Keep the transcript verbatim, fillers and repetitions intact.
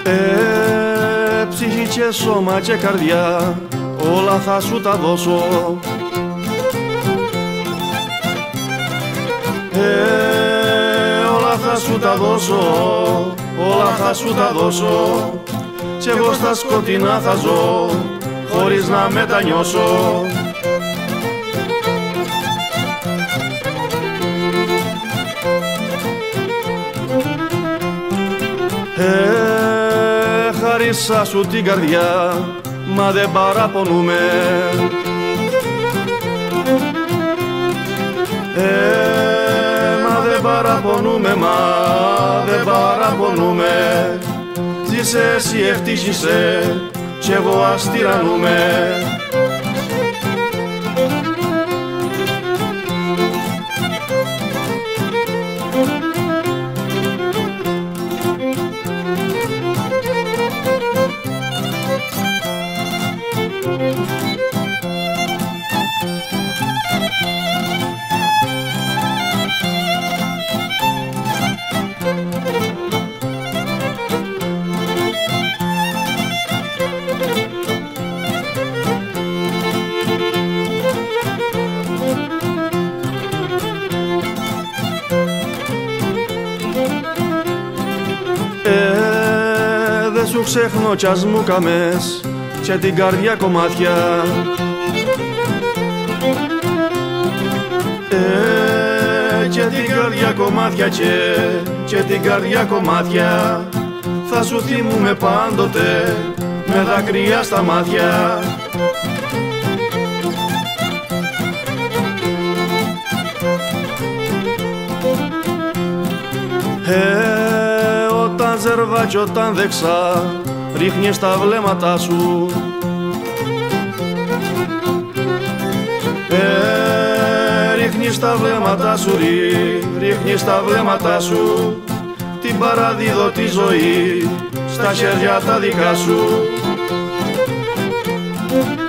Ε, ψυχή και σώμα και καρδιά όλα θα σου τα δώσω. Ε, όλα θα σου τα δώσω, όλα θα σου τα δώσω, κι εγώ στα σκοτεινά θα ζω χωρίς να μετανιώσω. Ε, χαρίσα σου την καρδιά, μα δεν παραπονούμε. Ε, μα δεν παραπονούμε, μα δεν παραπονούμε. Ζήσε εσύ, ευτύχησε, κι εγώ ας τυραννούμε. Ε, δε σου ξέχνω κι ας μου καμές και την καρδιά κομμάτια. Ε, και την καρδιά κομμάτια και, και την καρδιά κομμάτια θα σου θυμούμε πάντοτε με δάκρυα στα μάτια. Ε, όταν ζερβά κι όταν δεξά ρίχνεις τα βλέμματα σου. Ε, ρίχνεις τα βλέμματα σου, ρί, ρίχνεις τα βλέμματα σου, την παραδίδω τη ζωή στα χέρια τα δικά σου.